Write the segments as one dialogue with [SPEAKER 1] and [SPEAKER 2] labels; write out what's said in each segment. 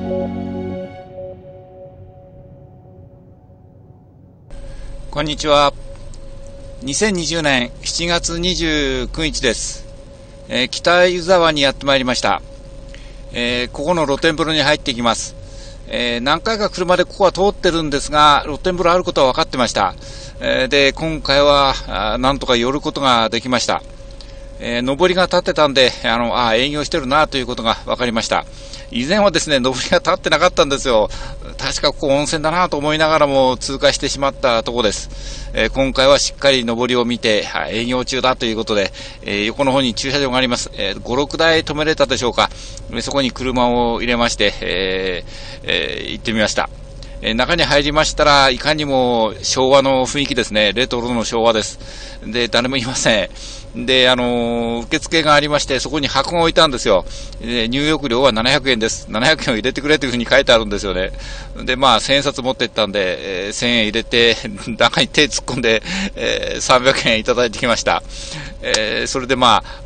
[SPEAKER 1] こんにちは。2020年7月29日です。北湯沢にやってまいりました。ここの露天風呂に入っていきます。何回か車でここは通ってるんですが、露天風呂あることは分かってました。で、今回はなんとか寄ることができました。上りが立ってたんで、営業してるなということが分かりました。以前はですね、上りが立ってなかったんですよ。確かここ温泉だなと思いながらも通過してしまったところです。今回はしっかり上りを見て、営業中だということで、横の方に駐車場があります。5、6台止めれたでしょうか。そこに車を入れまして、行ってみました。中に入りましたらいかにも昭和の雰囲気ですね。レトロの昭和です。で、誰もいません。で、受付がありまして、そこに箱が置いたんですよ。で、入浴料は700円です。700円を入れてくれというふうに書いてあるんですよね。で、1000円札持ってったんで、1000円入れて、中に手突っ込んで、300円いただいてきました。それで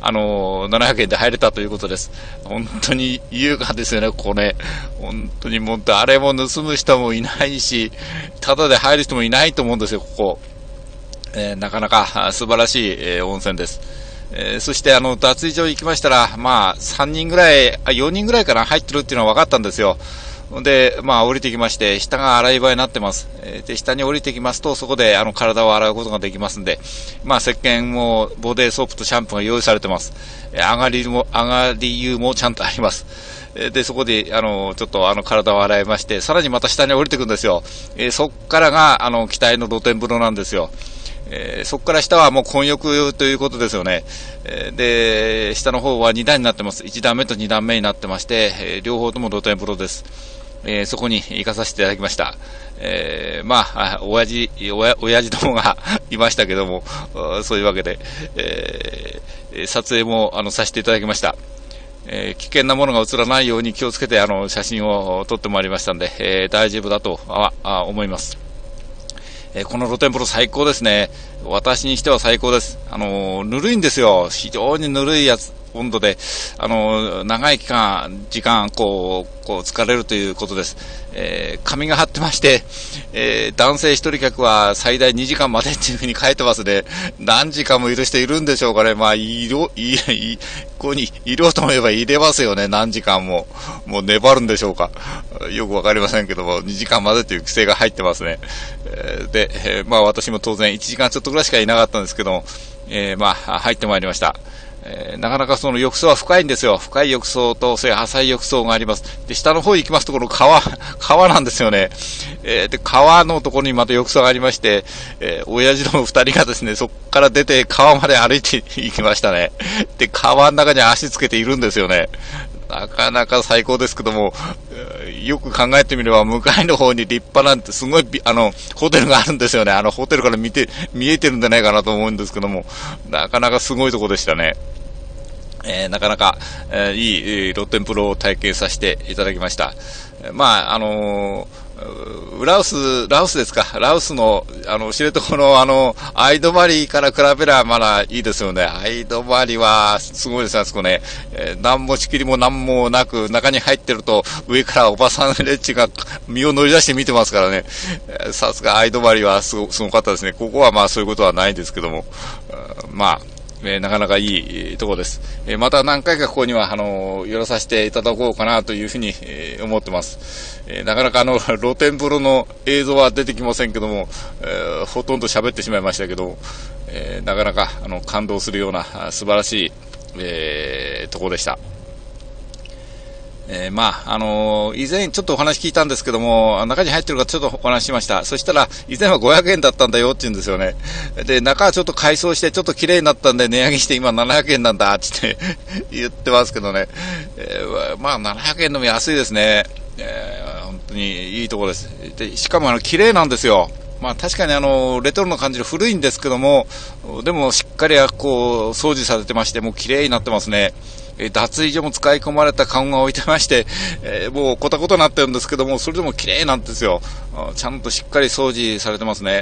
[SPEAKER 1] 700円で入れたということです。本当に優雅ですよね、ここね。本当にもう誰も盗む人もいないし、ただで入る人もいないと思うんですよ、ここ。なかなか素晴らしい、温泉です。そして脱衣所行きましたら、3人ぐらい、4人ぐらいかな、入ってるっていうのは分かったんですよ。で、降りてきまして、下が洗い場になってます。で、下に降りてきますと、そこで体を洗うことができますんで、石鹸もボディーソープとシャンプーが用意されてます。上がり湯もちゃんとあります。で、そこで、ちょっと体を洗いまして、さらにまた下に降りてくんですよ。そっからが、期待の露天風呂なんですよ。そこから下はもう混浴ということですよね。で、下の方は2段になってます。1段目と2段目になってまして、両方とも露天風呂です。そこに行かさせていただきました。親父どもがいましたけども、そういうわけで、撮影もさせていただきました。危険なものが映らないように気をつけて写真を撮ってまいりましたんで、大丈夫だと思います。この露天風呂最高ですね。私にしては最高です。ぬるいんですよ。非常にぬるい温度で、長い時間、疲れるということです。紙が張ってまして、男性一人客は最大2時間までっていうふうに書いてますね。何時間もいる人いるんでしょうかね。ここにいろうと思えば入れますよね。何時間も。もう粘るんでしょうか。よくわかりませんけども、2時間までという規制が入ってますね。で、私も当然1時間ちょっとぐらいしかいなかったんですけども、入ってまいりました。なかなかその浴槽は深いんですよ。深い浴槽と、それ浅い浴槽があります。で、下の方行きますと、この川なんですよね。で、川のところにまた浴槽がありまして、親父の2人がですね、そこから出て川まで歩いて行きましたね。で、川の中に足つけているんですよね。なかなか最高ですけども、よく考えてみれば、向かいの方に立派なんてすごい、ホテルがあるんですよね。ホテルから見えてるんじゃないかなと思うんですけども、なかなかすごいところでしたね。なかなか、いい露天風呂を体験させていただきました。ラオスですか。ラオスの、知床の相泊から比べればまだいいですよね。相泊はすごいですね、あそこね。何も仕切りも何もなく、中に入ってると、上からおばさんレッチが身を乗り出して見てますからね。さすが相泊はすごかったですね。ここはそういうことはないですけども。なかなかいいところです。また何回かここには、寄らさせていただこうかなというふうに、思ってます。なかなか露天風呂の映像は出てきませんけども、ほとんど喋ってしまいましたけど、なかなか、感動するような素晴らしい、ところでした。以前ちょっとお話聞いたんですけども、中に入ってるかちょっとお話しました。そしたら、以前は500円だったんだよって言うんですよね。で、中はちょっと改装してちょっと綺麗になったんで値上げして今700円なんだって言ってますけどね。700円でも安いですね。本当にいいところです。で、しかも綺麗なんですよ。確かにレトロな感じで古いんですけども、でもしっかり掃除されてまして、もう綺麗になってますね。脱衣所も使い込まれたカゴが置いてまして、もうコタコタになってるんですけども、それでも綺麗なんですよ。ちゃんとしっかり掃除されてますね。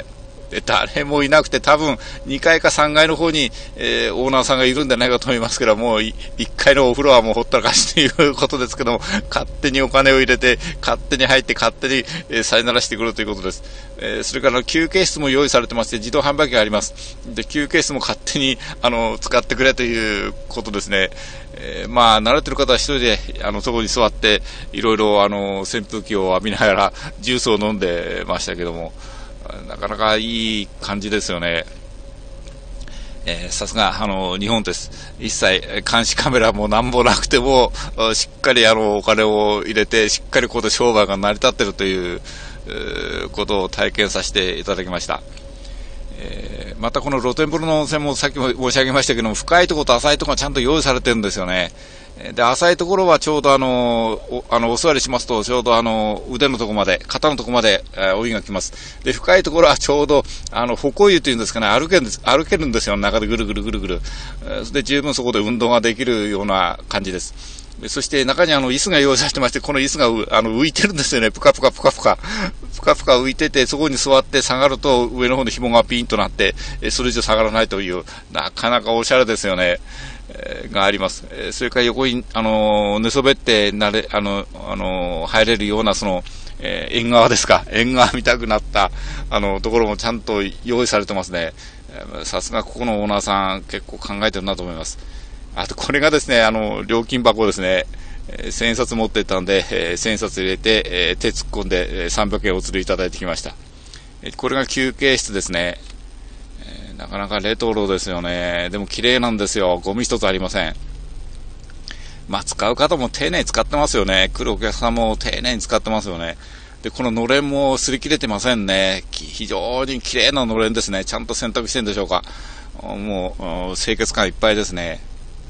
[SPEAKER 1] で誰もいなくて、多分2階か3階の方に、オーナーさんがいるんじゃないかと思いますけども、1階のお風呂はもうほったらかしということですけども、勝手にお金を入れて、勝手に入って、勝手に、さよならしてくるということです。それから休憩室も用意されてまして、自動販売機があります。で、休憩室も勝手に使ってくれということですね。慣れてる方は一人でそこに座っていろいろ扇風機を浴びながらジュースを飲んでましたけども、なかなかいい感じですよね。さすが日本です。一切監視カメラもなんもなくてもしっかりお金を入れてしっかりここで商売が成り立っているということを体験させていただきました。またこの露天風呂の温泉もさっきも申し上げましたけども、深いところと浅いところがちゃんと用意されてるんですよね。で、浅いところはちょうどお座りしますとちょうど腕のところまで、肩のところまでお湯が来ます。で、深いところはちょうど歩行湯というんですかね、歩けるんですよ、中でぐるぐるぐるぐる。で、十分そこで運動ができるような感じです。そして中に椅子が用意されてまして、この椅子が浮いてるんですよね。ぷかぷかぷかぷか。ぷかぷか浮いてて、そこに座って下がると上の方の紐がピンとなって、それ以上下がらないという、なかなかおしゃれですよね。があります。それから横に、寝そべって入れるような、縁側ですか。縁側見たくなった、ところもちゃんと用意されてますね。さすがここのオーナーさん、結構考えてるなと思います。あと、これがですね、料金箱ですね。1000円札持ってったんで、1000円札入れて、手突っ込んで、300円お釣りいただいてきました。これが休憩室ですね。なかなかレトロですよね。でも綺麗なんですよ。ゴミ一つありません。使う方も丁寧に使ってますよね。来るお客さんも丁寧に使ってますよね。で、こののれんも擦り切れてませんね。非常に綺麗なのれんですね。ちゃんと洗濯してるんでしょうか。もう、清潔感いっぱいですね。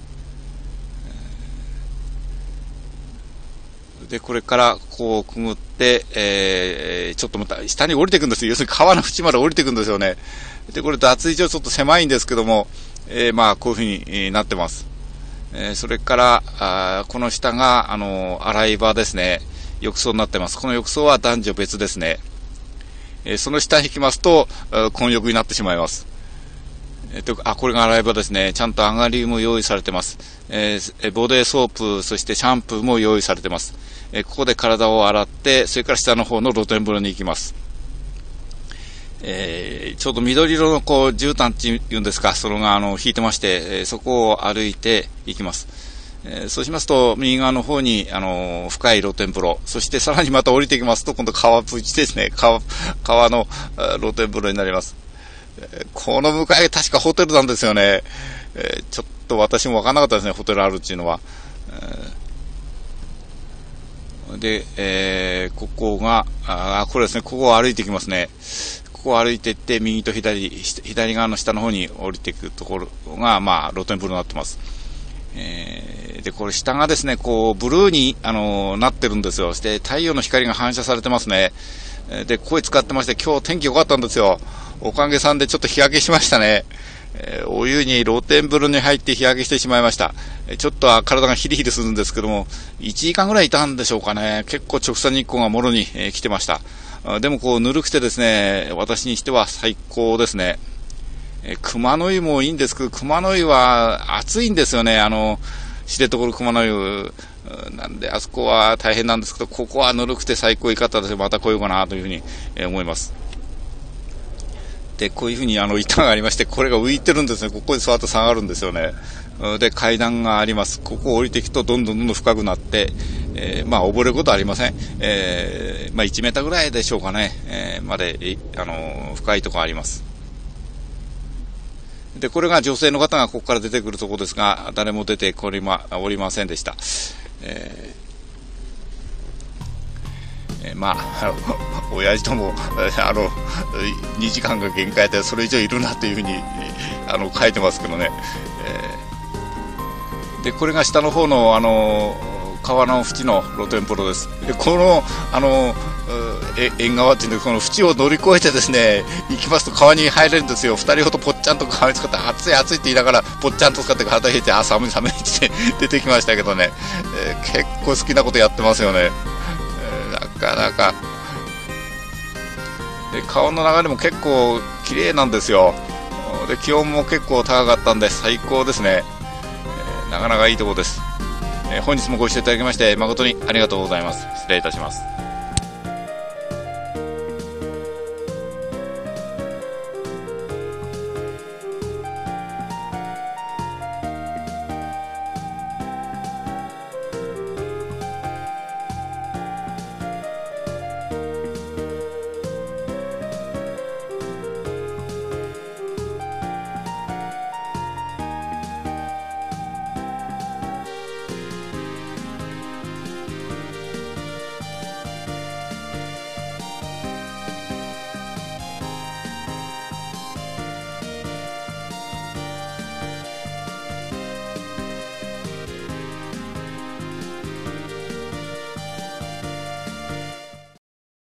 [SPEAKER 1] で、これからこうくぐって、ちょっとまた下に降りていくんですよ。要するに川の縁まで降りていくんですよね。で、これ脱衣所ちょっと狭いんですけども、こういうふうになってます。それからこの下が洗い場ですね。浴槽になってます。この浴槽は男女別ですね。その下に行きますと混浴になってしまいます。これが洗い場ですね。ちゃんと上がりも用意されてます。ボディソープ、そしてシャンプーも用意されてます。ここで体を洗って、それから下の方の露天風呂に行きます。ちょうど緑色の絨毯っていうんですか、それが引いてまして、そこを歩いて行きます。そうしますと、右側の方に深い露天風呂、そしてさらにまた降りていきますと、今度川プチですね。川の露天風呂になります。この向かい確かホテルなんですよね。ちょっと私も分からなかったですね、ホテルあるっていうのは。で、ここが、これですね、ここを歩いていきますね。ここを歩いていって、右と左側の下の方に降りていくところが、露天風呂になってます。で、これ下がですね、こう、ブルーに、なってるんですよ。そして太陽の光が反射されてますね。で、これ使ってまして、今日天気良かったんですよ。おかげさんでちょっと日焼けしましたね。お湯に露天風呂に入って日焼けしてしまいました。ちょっと体がヒリヒリするんですけども、1時間ぐらいいたんでしょうかね。結構直射日光がもろに、来てました。でもこうぬるくてですね、私にしては最高ですね。熊の湯もいいんですけど、熊の湯は暑いんですよね。知床の熊の湯。なんであそこは大変なんですけど、ここはぬるくて最高いい方でまた来ようかなというふうに、思います。で、こういうふうに板がありまして、これが浮いてるんですね。ここに座って下がるんですよね。で、階段があります。ここを降りていくとどんどん深くなって、溺れることはありません。1メーターぐらいでしょうかね。まで、深いところあります。で、これが女性の方がここから出てくるところですが、誰も出ておりませんでした。親父とも2時間が限界でそれ以上いるなというふうに書いてますけどね。で、これが下の方の川の縁の露天風呂です。で、この縁側っていうんで、この縁を乗り越えてですね、行きますと川に入れるんですよ。2人ほどぽっちゃんと川に使って、暑い暑いって言いながらぽっちゃんと使って体冷えて、寒い寒いって出てきましたけどね、結構好きなことやってますよね。なかなかで、川の流れも結構綺麗なんですよ。で、気温も結構高かったんで最高ですね。なかなかいいところです。本日もご視聴いただきまして誠にありがとうございます。失礼いたします。